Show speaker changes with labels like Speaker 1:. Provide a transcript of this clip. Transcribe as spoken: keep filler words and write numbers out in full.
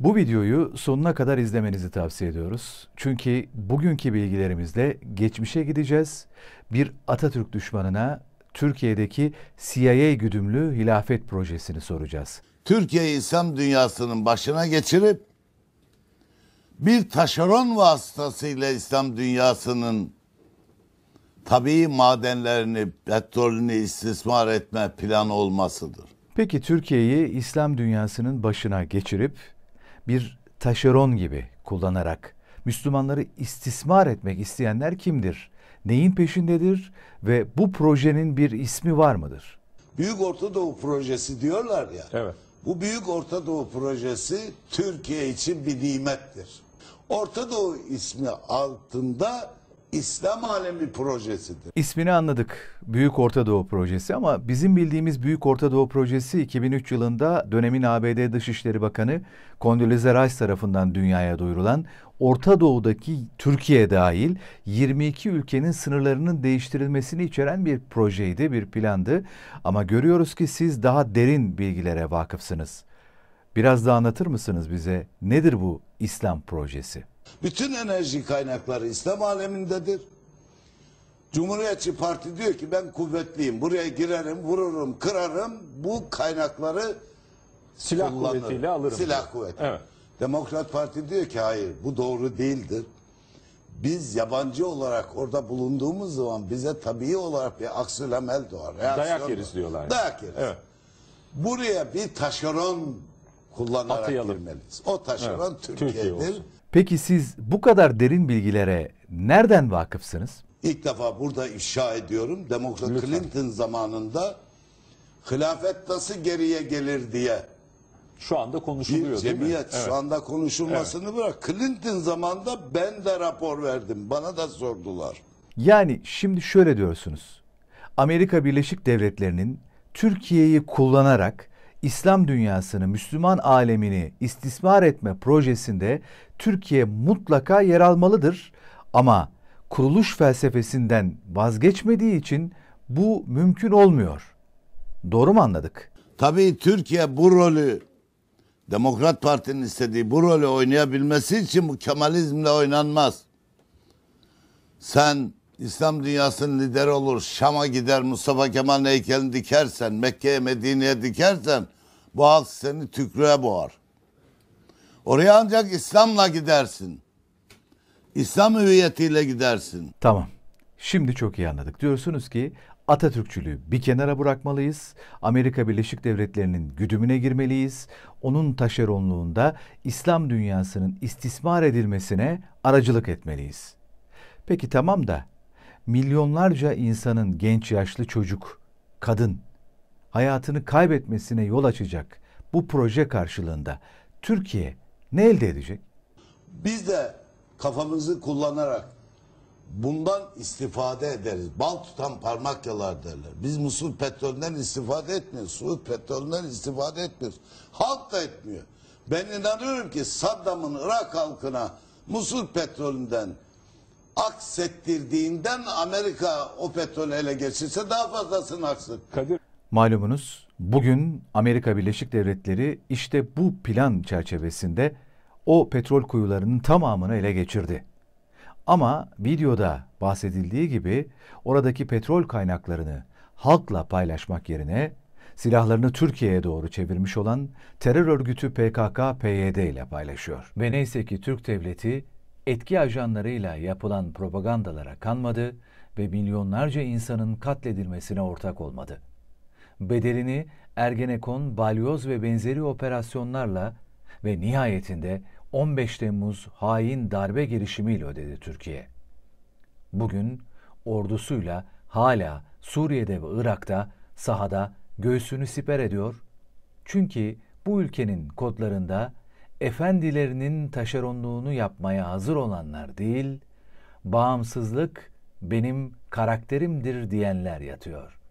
Speaker 1: Bu videoyu sonuna kadar izlemenizi tavsiye ediyoruz. Çünkü bugünkü bilgilerimizle geçmişe gideceğiz. Bir Atatürk düşmanına Türkiye'deki C I A güdümlü hilafet projesini soracağız.
Speaker 2: Türkiye'yi İslam dünyasının başına geçirip bir taşeron vasıtasıyla İslam dünyasının tabii madenlerini, petrolünü istismar etme planı olmasıdır.
Speaker 1: Peki Türkiye'yi İslam dünyasının başına geçirip bir taşeron gibi kullanarak Müslümanları istismar etmek isteyenler kimdir? Neyin peşindedir ve bu projenin bir ismi var mıdır?
Speaker 2: Büyük Orta Doğu Projesi diyorlar ya.
Speaker 3: Evet.
Speaker 2: Bu Büyük Orta Doğu Projesi Türkiye için bir nimettir. Orta Doğu ismi altında İslam Alemi Projesi'dir.
Speaker 1: İsmini anladık. Büyük Orta Doğu Projesi, ama bizim bildiğimiz Büyük Orta Doğu Projesi iki bin üç yılında dönemin A B D Dışişleri Bakanı Condoleezza Rice tarafından dünyaya duyurulan Orta Doğu'daki Türkiye dahil yirmi iki ülkenin sınırlarının değiştirilmesini içeren bir projeydi, bir plandı. Ama görüyoruz ki siz daha derin bilgilere vakıfsınız. Biraz daha anlatır mısınız bize? Nedir bu İslam projesi?
Speaker 2: Bütün enerji kaynakları İslam alemindedir. Cumhuriyetçi Parti diyor ki ben kuvvetliyim. Buraya girerim, vururum, kırarım. Bu kaynakları
Speaker 3: Silah
Speaker 2: kullanırım.
Speaker 3: kuvvetiyle alırım.
Speaker 2: Silah kuvveti.
Speaker 3: Evet.
Speaker 2: Demokrat Parti diyor ki hayır, bu doğru değildir. Biz yabancı olarak orada bulunduğumuz zaman bize tabii olarak bir aksilamel doğar.
Speaker 3: Dayak
Speaker 2: doğar.
Speaker 3: yeriz diyorlar. Yani.
Speaker 2: Dayak yeriz.
Speaker 3: Evet.
Speaker 2: Buraya bir taşeron kullanarak
Speaker 3: Atayalım.
Speaker 2: girmeliyiz. O taşeron
Speaker 3: Evet,
Speaker 2: Türkiye'dir.
Speaker 3: Türkiye olsun.
Speaker 1: Peki siz bu kadar derin bilgilere nereden vakıfsınız?
Speaker 2: İlk defa burada ifşa ediyorum. Demokrat
Speaker 3: Lütfen.
Speaker 2: Clinton zamanında hilafet nasıl geriye gelir diye
Speaker 3: Şu anda konuşuluyor
Speaker 2: bir
Speaker 3: değil mi?
Speaker 2: cemiyet
Speaker 3: Evet.
Speaker 2: şu anda konuşulmasını bırak. Clinton zamanında ben de rapor verdim. Bana da sordular.
Speaker 1: Yani şimdi şöyle diyorsunuz. Amerika Birleşik Devletleri'nin Türkiye'yi kullanarak İslam dünyasını, Müslüman alemini istismar etme projesinde Türkiye mutlaka yer almalıdır. Ama kuruluş felsefesinden vazgeçmediği için bu mümkün olmuyor. Doğru mu anladık?
Speaker 2: Tabii Türkiye bu rolü, Demokrat Parti'nin istediği bu rolü oynayabilmesi için bu Kemalizmle oynanmaz. Sen İslam dünyasının lideri olur, Şam'a gider Mustafa Kemal'in heykelini dikersen, Mekke'ye, Medine'ye dikersen bu halk seni tükrüğe boğar. Oraya ancak İslam'la gidersin. İslam hüviyetiyle gidersin.
Speaker 1: Tamam. Şimdi çok iyi anladık. Diyorsunuz ki Atatürkçülüğü bir kenara bırakmalıyız. Amerika Birleşik Devletleri'nin güdümüne girmeliyiz. Onun taşeronluğunda İslam dünyasının istismar edilmesine aracılık etmeliyiz. Peki tamam da milyonlarca insanın, genç yaşlı çocuk, kadın hayatını kaybetmesine yol açacak bu proje karşılığında Türkiye ne elde edecek?
Speaker 2: Biz de kafamızı kullanarak bundan istifade ederiz. Bal tutan parmak yalar derler. Biz Musul petrolünden istifade etmiyoruz. Suud petrolünden istifade etmiyoruz. Halk da etmiyor. Ben inanıyorum ki Saddam'ın Irak halkına Musul petrolünden aksettirdiğinden Amerika o petrolü ele geçirse daha fazlasını aksın.
Speaker 3: Kadir.
Speaker 1: Malumunuz bugün Amerika Birleşik Devletleri işte bu plan çerçevesinde o petrol kuyularının tamamını ele geçirdi. Ama videoda bahsedildiği gibi oradaki petrol kaynaklarını halkla paylaşmak yerine silahlarını Türkiye'ye doğru çevirmiş olan terör örgütü P K K P Y D ile paylaşıyor. Ve neyse ki Türk devleti etki ajanlarıyla yapılan propagandalara kanmadı ve milyonlarca insanın katledilmesine ortak olmadı. Bedelini Ergenekon, Balyoz ve benzeri operasyonlarla ve nihayetinde on beş Temmuz hain darbe girişimiyle ödedi Türkiye. Bugün ordusuyla hala Suriye'de ve Irak'ta sahada göğsünü siper ediyor. Çünkü bu ülkenin kodlarında efendilerinin taşeronluğunu yapmaya hazır olanlar değil, bağımsızlık benim karakterimdir diyenler yatıyor.